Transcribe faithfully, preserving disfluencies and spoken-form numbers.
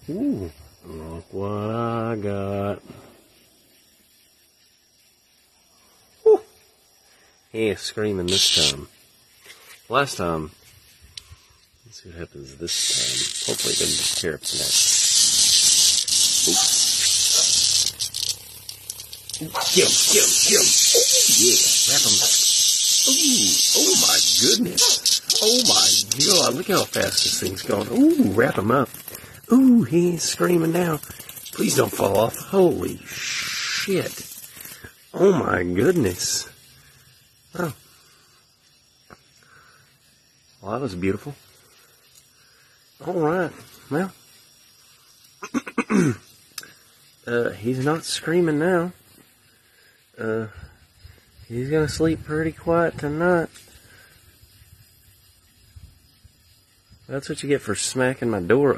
Ooh, look what I got. Woo. He ain't screaming this time. Last time, let's see what happens this time. Hopefully it doesn't tear up the neck. Get him, get him, get him. Oh, yeah, wrap him. Ooh, oh my goodness. Oh my God, look how fast this thing's going. Ooh, wrap him up. Ooh, he's screaming now. Please don't fall off. Holy shit. Oh my goodness. Oh. Well, that was beautiful. Alright, well. uh, he's not screaming now. Uh, he's gonna sleep pretty quiet tonight. That's what you get for smacking my door